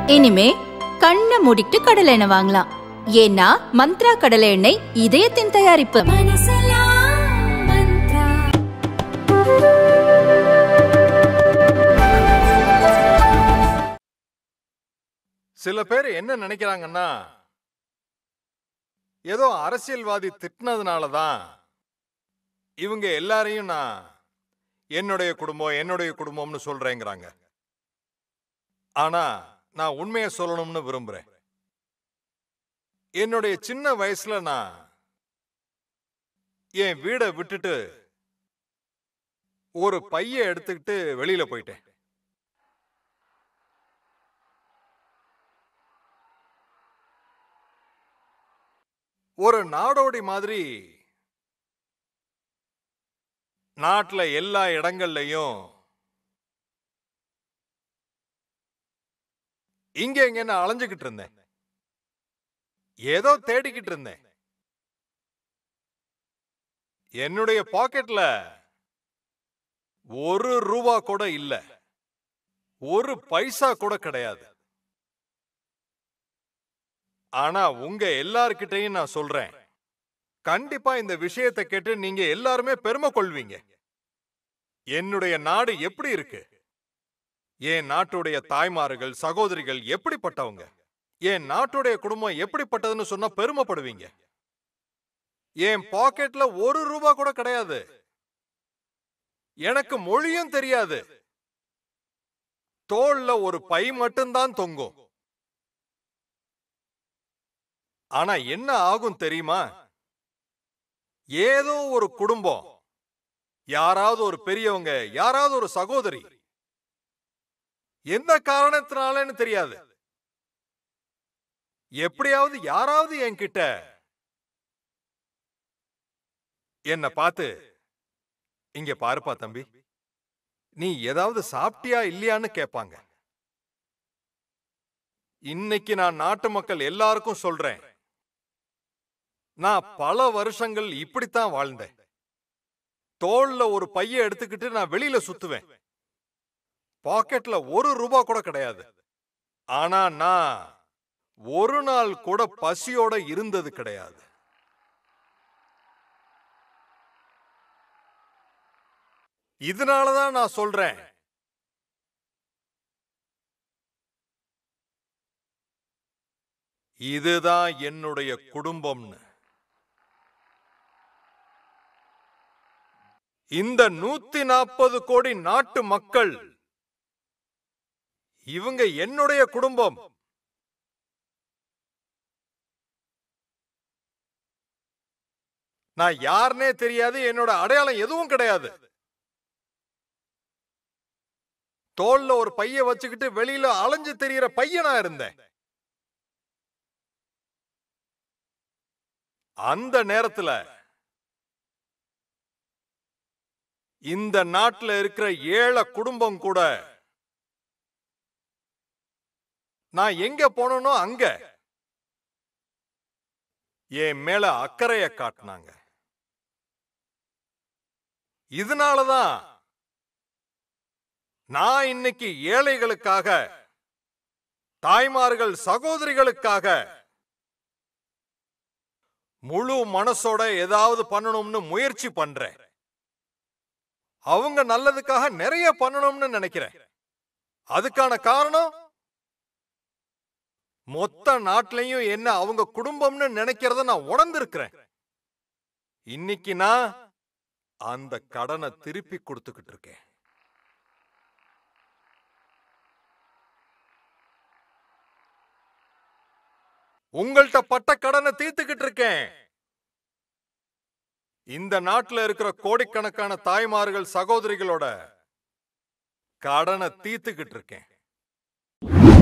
இனிமே கண்ணை மூடிட்டு கடலை எண்ணெய் வாங்கலாம். ஏன்னா மந்த்ரா கடலை எண்ணெய் இதயத்தின் தயாரிப்பு. சில பேர் என்ன நினைக்கிறாங்கன்னா, ஏதோ அரசியல்வாதி திட்டினதுனாலதான் இவங்க எல்லாரையும் நான் என்னுடைய குடும்பம்னு சொல்றேங்கிறாங்க. ஆனா நான் உண்மையை சொல்லணும்னு விரும்புறேன். என்னுடைய சின்ன வயசுல நான் என் வீடை விட்டுட்டு ஒரு பைய எடுத்துக்கிட்டு வெளியில போயிட்டேன். ஒரு நாடோடி மாதிரி நாட்டுல எல்லா இடங்கள்லயும் இங்க எங்கன்னு அலைஞ்சுக்கிட்டு இருந்தேன். ஏதோ தேடிக்கிட்டு இருந்தேன். என்னுடைய பாக்கெட்ல ₹1 கூட இல்ல, ஒரு பைசா கூட கிடையாது. ஆனா உங்க எல்லார்கிட்டையும் நான் சொல்றேன், கண்டிப்பா இந்த விஷயத்தை கேட்டு நீங்க எல்லாருமே பெருமை கொள்வீங்க. என்னுடைய நாடு எப்படி இருக்கு, என் நாட்டுடைய தாய்மார்கள் சகோதரிகள் எப்படிப்பட்டவங்க, என் நாட்டுடைய குடும்பம் எப்படிப்பட்டதுன்னு சொன்னா பெருமைப்படுவீங்க. என் பாக்கெட்ல ₹1 கூட கிடையாது. எனக்கு மொழியும் தெரியாது. தோள்ல ஒரு பை மட்டும்தான் தொங்கும். ஆனா என்ன ஆகும் தெரியுமா? ஏதோ ஒரு குடும்பம், யாராவது ஒரு பெரியவங்க, யாராவது ஒரு சகோதரி, எந்த காரணத்தினாலன்னு தெரியாது, எப்படியாவது யாராவது என்கிட்ட என்ன பார்த்து, இங்க பாருப்பா தம்பி, நீ ஏதாவது சாப்பிட்டியா இல்லையான்னு கேட்பாங்க. இன்னைக்கு நான் நாட்டு மக்கள் எல்லாருக்கும் சொல்றேன், நான் பல வருஷங்கள் இப்படித்தான் வாழ்ந்தேன். தோள்ல ஒரு பைய எடுத்துக்கிட்டு நான் வெளியில சுத்துவேன். பாக்கெட்ல ₹1 கூட கிடையாது. ஆனா நான் ஒரு நாள் கூட பசியோட இருந்தது கிடையாது. இதனாலதான் நான் சொல்றேன், இதுதான் என்னுடைய குடும்பம்னு. இந்த 140 கோடி நாட்டு மக்கள், இவங்க என்னுடைய குடும்பம். நான் யாருனே தெரியாது, என்னோட அடையாளம் எதுவும் கிடையாது. தோல்ல ஒரு பைய வச்சுக்கிட்டு வெளியில அலைஞ்சு தெரிகிற பையனா இருந்தேன். அந்த நேரத்துல இந்த நாட்டுல இருக்கிற ஏழை குடும்பம் கூட நான் எங்க போனோ அங்க என் மேல அக்கறைய காட்டினாங்க. இதனாலதான் நான் இன்னைக்கு ஏழைகளுக்காக, தாய்மார்கள் சகோதரிகளுக்காக முழு மனசோட ஏதாவது பண்ணணும்னு முயற்சி பண்றேன். அவங்க நல்லதுக்காக நிறைய பண்ணணும்னு நினைக்கிறேன். அதுக்கான காரணம், மொத்த நாட்டிலையும் என்ன அவங்க குடும்பம்னு நினைக்கிறத நான் உணர்ந்திருக்கிறேன். இன்னைக்கு நான் அந்த கடனை திருப்பி கொடுத்துக்கிட்டு இருக்கேன். உங்கள்ட்ட பட்ட கடனை தீர்த்துக்கிட்டு இருக்கேன். இந்த நாட்டுல இருக்கிற கோடிக்கணக்கான தாய்மார்கள் சகோதரிகளோட கடனை தீர்த்துக்கிட்டு இருக்கேன்.